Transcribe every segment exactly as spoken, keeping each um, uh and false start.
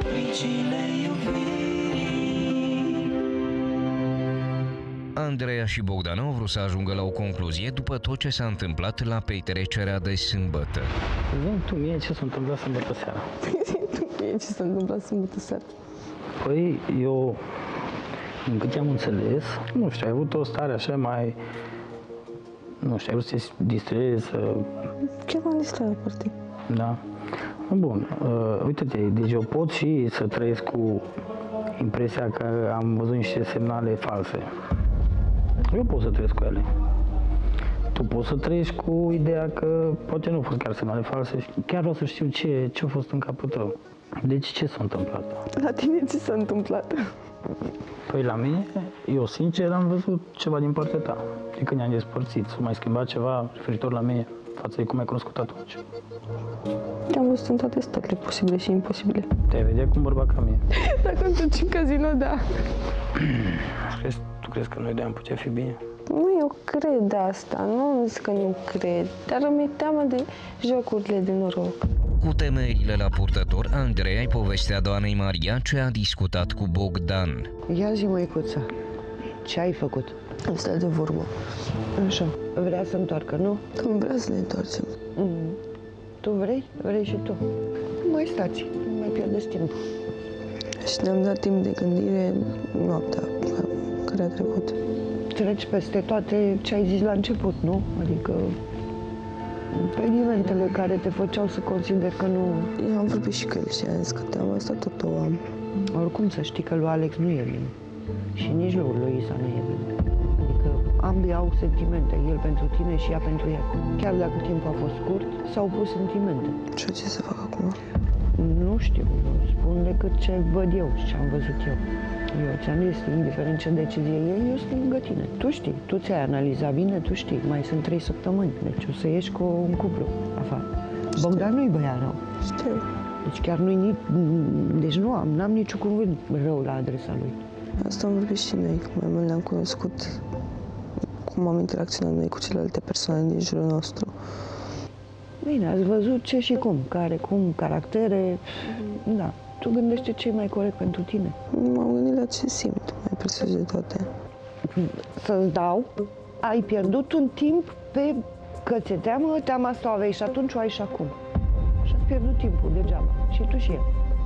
pricine iubirii. Andreea și Bogdan au vrut să ajungă la o concluzie după tot ce s-a întâmplat la petrecerea de sâmbătă. Zi-mi tu mie ce s-a întâmplat sâmbătă seara. Zi-mi tu mie ce s-a întâmplat sâmbătă seara. Păi, eu, din câte am înțeles, nu știu, ai avut o stare așa mai... Nu știu, ai vrut să te distrezi, să... Chiar m-am distrat, practic. Da. Bun, uh, uite-te, deci eu pot și să trăiesc cu impresia că am văzut niște semnale false. Eu pot să trăiesc cu ele. Tu poți să trăiești cu ideea că poate nu au fost chiar semnale false și chiar vreau să știu ce, ce a fost în capul tău. Deci ce s-a întâmplat? La tine ce s-a întâmplat? Păi la mine, eu sincer am văzut ceva din partea ta. De când ne-am despărțit, s-a mai schimbat ceva referitor la mine față de cum ai cunoscut atunci. Te-am văzut în toate stările posibile și imposibile. Te-ai vedea cu un bărbat ca mine. Dacă îmi duci în casino, da. Crezi, tu crezi că noi de am putea fi bine? Nu, eu cred asta, nu am zis că nu cred, dar îmi e teamă de jocurile de noroc. Cu temerile la purtător, Andreea îi povestea doamnei Maria ce a discutat cu Bogdan. Ia zi, măicuță, ce ai făcut? Am stat de vorbă. Așa, vrea să întoarcă, nu? Că îmi vrea să ne întoarcem. Mm. Tu vrei? Vrei și tu. Mai stați, nu mai pierdeți timp. Și ne-am dat timp de gândire noaptea care a trecut. Treci peste toate ce ai zis la început, nu? Adică evenimentele care te făceau să consideri că nu... Eu am vorbit și cu el și am zis că teama asta tot o am. Oricum să știi că lui Alex nu e bine. Și nici lui Luisa nu e bine. Adică ambii au sentimente, el pentru tine și ea pentru ea. Chiar dacă timpul a fost scurt, s-au pus sentimente. Și ce să fac acum? Nu știu, spun decât ce văd eu și ce am văzut eu. Eu ți-am zis, indiferent ce decizie e, eu sunt lângă tine. Tu știi, tu ți-ai analizat bine, tu știi, mai sunt trei săptămâni, deci o să ieși cu un cuplu afară. Bogdan nu-i băiat rău. Știu. Deci chiar nu-i nici, deci nu am, n-am niciun cuvânt rău la adresa lui. Asta am vorbit și noi, mai mult le-am cunoscut, cum am interacționat noi cu celelalte persoane din jurul nostru. Bine, ați văzut ce și cum, care, cum, caractere, mm-hmm. Da. Tu gândește ce e mai corect pentru tine. M-am gândit la ce simt, mai presus de toate. Să-ți dau, ai pierdut un timp pe că ți-e teamă, teama asta o aveai și atunci o ai și acum. Și ați pierdut timpul degeaba, și tu și el.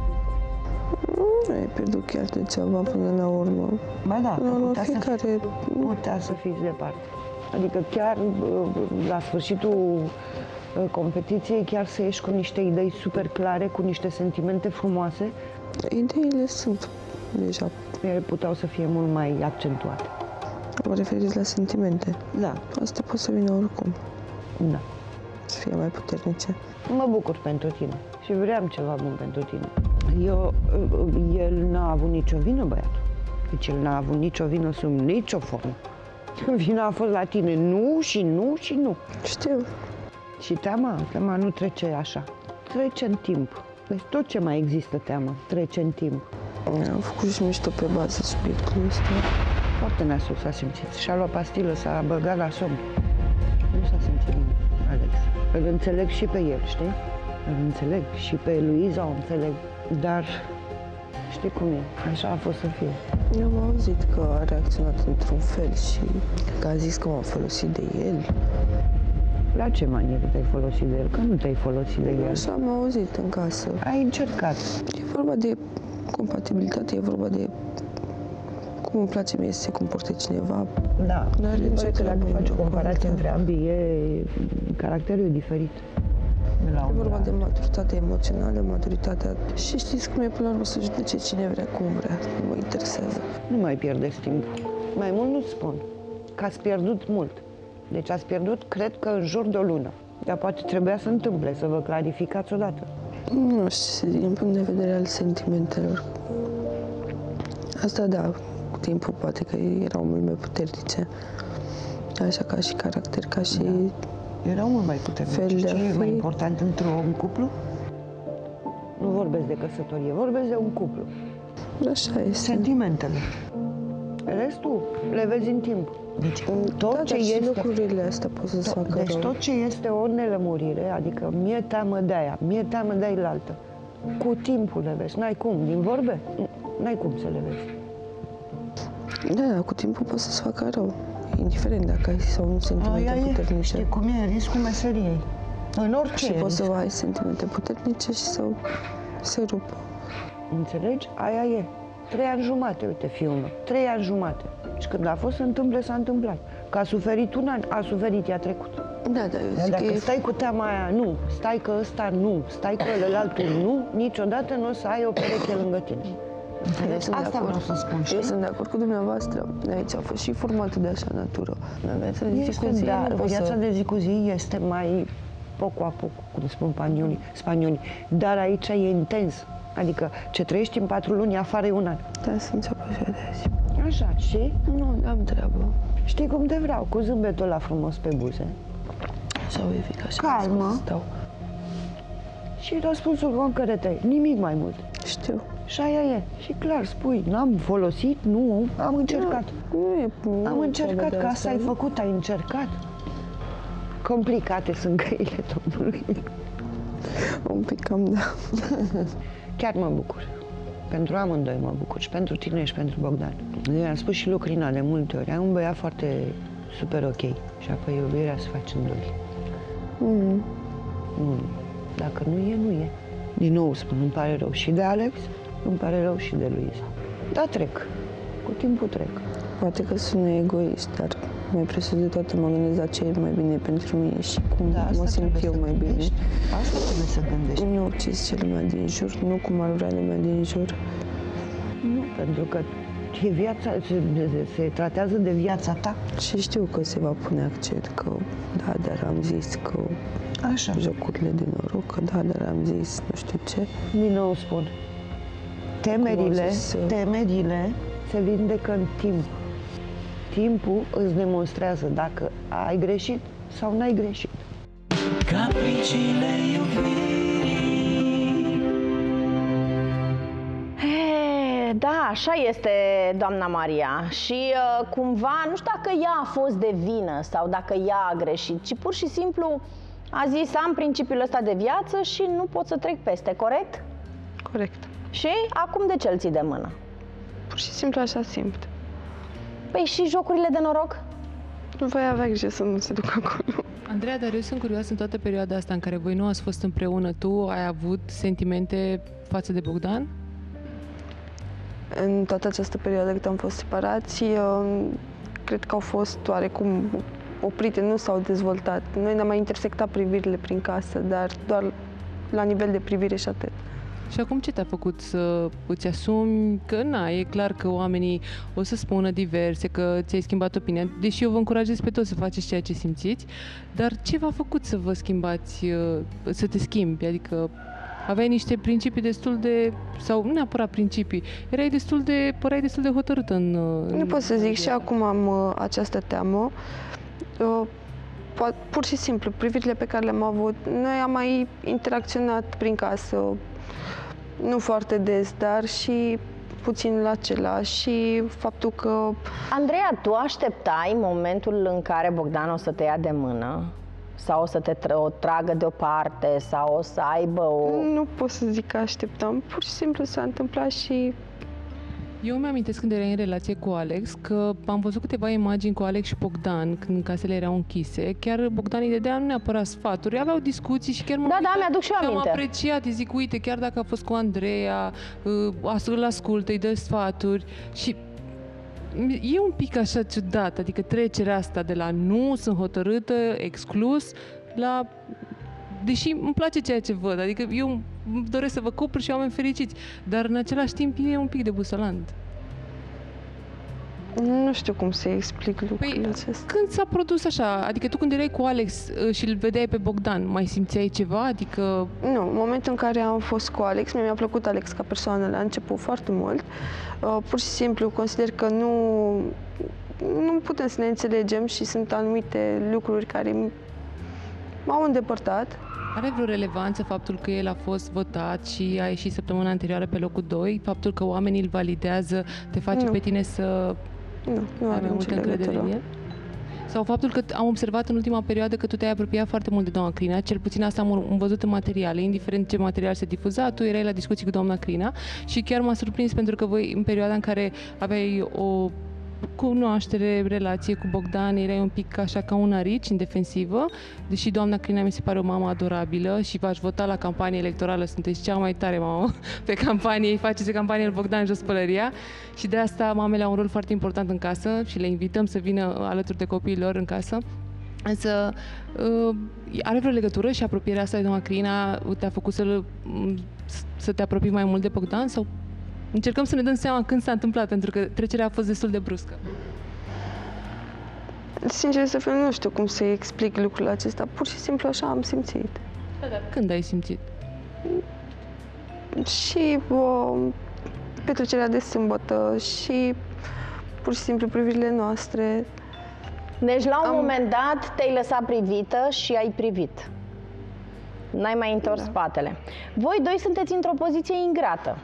Nu ai pierdut chiar degeaba până la urmă. Ba da, la urmă putea, fiecare... să fi, putea să fiți departe. Adică chiar la sfârșitul competiției, chiar să ieși cu niște idei super clare, cu niște sentimente frumoase. Ideile sunt deja. Ele puteau să fie mult mai accentuate. Vă referiți la sentimente? Da. Asta poate să vină oricum. Da. Să fie mai puternice. Mă bucur pentru tine și vreau ceva bun pentru tine. Eu, el n-a avut nicio vină, băiatul. Deci el n-a avut nicio vină sub nicio formă. Vina a fost la tine, nu și nu și nu. Știu. Și teama, teama nu trece așa. Trece în timp. Deci tot ce mai există teamă, trece în timp. Am făcut și mișto pe bază subiectului ăsta. Foarte nasul s-a simțit. Și-a luat pastilă, s-a băgat la somn. Nu s-a simțit bine, Alex. Îl înțeleg și pe el, știi? Îl înțeleg și pe Luiza o înțeleg. Dar știi cum e, așa a fost să fie. Eu am auzit că a reacționat într-un fel și că a zis că m-am folosit de el. La ce manieră te-ai folosit de el? Că nu te-ai folosit de el. Așa am auzit în casă. Ai încercat. E vorba de compatibilitate, e vorba de cum îmi place mie să se comporte cineva. Da, N-are nicio că dacă treabă faci o cu comparație alta. între ambii, e caracterul e diferit. De la E un vorba la de maturitate emoțională, maturitatea. Și știți cum e până la urmă să judece cine vrea, cum vrea. Nu mă interesează. Nu mai pierdeți timp. Mai mult nu spun că ați pierdut mult. Deci ați pierdut, cred că, în jur de o lună. Dar poate trebuia să întâmple, să vă clarificați odată. Nu știu, din punct de vedere al sentimentelor. Asta da, cu timpul poate că erau mult mai puternice. Așa ca și caracter, ca și... Da. Erau mult mai puternici. Fel de Ce a e fi. mai important într-un cuplu? Nu vorbesc de căsătorie, vorbesc de un cuplu. Așa este. Sentimentele. Restul le vezi în timp. Deci tot da, ce dar și este... lucrurile astea pot să-ți facă Deci rău. tot ce este o nelămurire, adică mie teamă de aia, mie teamă de ailaltă, cu timpul le vezi. N-ai cum, din vorbe, n-ai cum să le vezi. Da, da, cu timpul poți să-ți facă rău, indiferent dacă ai sau nu sentimente Aia e, puternice. știi cum e riscul meseriei. În orice Și poți risc. să ai sentimente puternice și să se rupă. Înțelegi? Aia e. Trei ani jumate, uite, fiul meu. Trei ani jumate. Și când a fost să întâmple, s-a întâmplat. Că a suferit un an, a suferit, i-a trecut. Da, da, eu Dar zic dacă că e... stai cu teama aia, nu, stai că ăsta nu, stai că ălălaltul nu, niciodată nu o să ai o pereche lângă tine. Eu Înțelegi? sunt de Asta acord. vreau să spun, Eu știi? sunt de acord cu dumneavoastră. Aici a fost și formatul de așa natură. Viața de zi Este, cu zi, da, nu poți viața să... de zi cu zi este mai poc a poc, cum spun spaniolii, spaniolii. Dar aici e intens. Adică ce trăiești în patru luni, afară e un an. Da, sunt așa de azi. Așa, și Nu, am treabă. știi cum te vreau, cu zâmbetul ăla frumos pe buze. Sau evic așa. Calmă. să stau. Și răspunsul concrete, nimic mai mult. Știu. Și aia e. Și clar, spui, n-am folosit, nu, am încercat. Nu e... Nu Am e încercat, treaba de că asta ai făcut, ai încercat. Complicate sunt căile Domnului. Un pic cam, da. Chiar mă bucur. Pentru amândoi mă bucur, și pentru tine și pentru Bogdan. Eu am spus și lui Crina de multe ori, ai un băiat foarte super ok și apoi iubirea se face în doi. Mm. Nu. Dacă nu e, nu e. Din nou spun, îmi pare rău și de Alex, îmi pare rău și de Luiza. Dar trec. Cu timpul trec. Poate că sunt egoist, dar mai presus de toate mă gândesc la ce e mai bine pentru mine și cum Da, asta mă simt trebuie eu să mai bine. gândești. Asta trebuie să gândești. Nu ce zice lumea din jur, nu cum ar vrea lumea din jur. Nu, pentru că e viața, se, se tratează de viața ta. Și știu că se va pune accent că da, dar am zis că Așa. jocurile de noroc, că da, dar am zis nu știu ce. Din nou spun, temerile, Cum au zis, temerile se vindecă în timp. Timpul îți demonstrează dacă ai greșit sau n-ai greșit. Capriciile iubirii. E, da, așa este, doamna Maria. Și uh, cumva, nu știu dacă ea a fost de vină sau dacă ea a greșit, ci pur și simplu a zis, am principiul ăsta de viață și nu pot să trec peste, corect? Corect. Și acum de ce îl ții de mână? Pur și simplu așa simt. Păi și jocurile de noroc? Nu voi avea grijă să nu se ducă acolo. Andreea, dar eu sunt curioasă, în toată perioada asta în care voi nu ați fost împreună, tu ai avut sentimente față de Bogdan? În toată această perioadă cât am fost separați, eu cred că au fost oarecum oprite, nu s-au dezvoltat. Noi ne-am mai intersectat privirile prin casă, dar doar la nivel de privire și atât. Și acum ce te-a făcut să îți asumi că, na, e clar că oamenii o să spună diverse, că ți-ai schimbat opinia, deși eu vă încurajez pe toți să faceți ceea ce simțiți, dar ce v-a făcut să vă schimbați, să te schimbi? Adică aveai niște principii destul de, sau nu neapărat principii, erai destul de, păreai destul de hotărâtă în... Nu pot să zic, și acum am uh, această teamă. Uh, po- pur și simplu, privirile pe care le-am avut, noi am mai interacționat prin casă, nu foarte des, dar și puțin la același, și faptul că... Andreea, tu așteptai momentul în care Bogdan o să te ia de mână? Sau o să te tra- o tragă deoparte? Sau o să aibă o... Nu pot să zic că așteptam, pur și simplu s-a întâmplat și... Eu mi-amintesc când erai în relație cu Alex că am văzut câteva imagini cu Alex și Bogdan când casele erau închise. Chiar Bogdan îi dădea nu neapărat sfaturi, aveau discuții și chiar m-am Da, da, uitat mi-aduc și eu am aminte. apreciat, îi zic, uite, chiar dacă a fost cu Andreea, îl ascultă, îi dă sfaturi și e un pic așa ciudat, adică trecerea asta de la nu, sunt hotărâtă, exclus, la... Deși îmi place ceea ce văd, adică eu doresc să vă cuplu și oameni fericiți, dar în același timp e un pic debusolant. Nu știu cum să explic lucrurile Păi, acestea. când s-a produs așa, adică tu când erai cu Alex și îl vedeai pe Bogdan, mai simțeai ceva? Adică... Nu, în momentul în care am fost cu Alex, mie mi-a plăcut Alex ca persoană la început foarte mult. Uh, pur și simplu consider că nu, nu putem să ne înțelegem și sunt anumite lucruri care m-au îndepărtat. Are vreo relevanță faptul că el a fost votat și a ieșit săptămâna anterioară pe locul doi? Faptul că oamenii îl validează te face Nu. pe tine să Nu, nu ai are mai multă nicio încredere în legătură. el? Sau faptul că am observat în ultima perioadă că tu te-ai apropiat foarte mult de doamna Crina, cel puțin asta am văzut în materiale, indiferent ce material se difuza, tu erai la discuții cu doamna Crina și chiar m-a surprins pentru că voi, în perioada în care aveai o cunoaștere, relație cu Bogdan, erai un pic așa ca un arici în defensivă, deși doamna Crina mi se pare o mamă adorabilă și v-aș vota la campanie electorală, sunteți cea mai tare mamă pe campanie, îi faceți campanie lui Bogdan jos pălăria și de asta mamele au un rol foarte important în casă și le invităm să vină alături de copiii lor în casă. Însă are vreo legătură și apropierea asta de doamna Crina te-a făcut să, să te apropii mai mult de Bogdan sau încercăm să ne dăm seama când s-a întâmplat, pentru că trecerea a fost destul de bruscă. Sincer să fiu, nu știu cum să explic lucrul acesta. Pur și simplu așa am simțit. Da, dar când ai simțit? Și o, petrecerea de sâmbătă și pur și simplu privirile noastre. Deci la un am... moment dat te-ai lăsat privită și ai privit. N-ai mai întors da. spatele. Voi doi sunteți într-o poziție ingrată.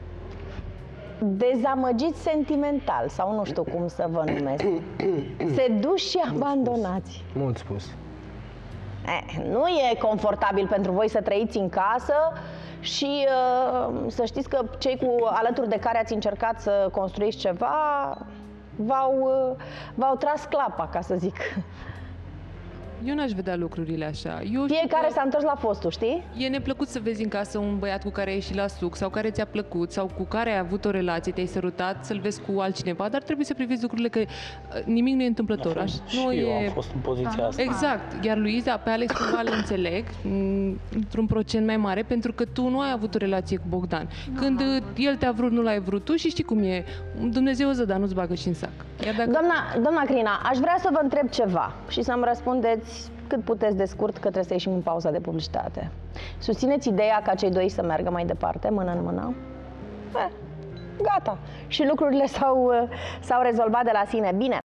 Dezamăgiți sentimental, sau nu știu cum să vă numesc. Seduși și abandonați. Mult spus. Eh, nu e confortabil pentru voi să trăiți în casă și uh, să știți că cei cu alături de care ați încercat să construiți ceva v-au, uh, v-au tras clapa, ca să zic. Eu n-aș vedea lucrurile așa. Eu Fiecare că... s-a întors la postul, știi? E neplăcut să vezi în casă un băiat cu care ai ieșit la suc sau care ți-a plăcut sau cu care ai avut o relație, te-ai sărutat, să-l vezi cu altcineva, dar trebuie să privești lucrurile că nimic nu e întâmplător. Așa, și nu eu e... am fost în poziția asta. Exact. Iar Luiza, pe Alex cumva îl înțeleg într-un procent mai mare, pentru că tu nu ai avut o relație cu Bogdan. Când el te-a vrut, nu l-ai vrut tu și știi cum e. Dumnezeu ză, dar nu-ți bagă și în sac. Iar dacă... Doamna, doamna Crina, aș vrea să vă întreb ceva și să-mi răspundeți cât puteți de scurt, că trebuie să ieșim în pauza de publicitate. Susțineți ideea ca cei doi să meargă mai departe, mână în mână? Eh, gata. Și lucrurile s-au, s-au rezolvat de la sine. Bine,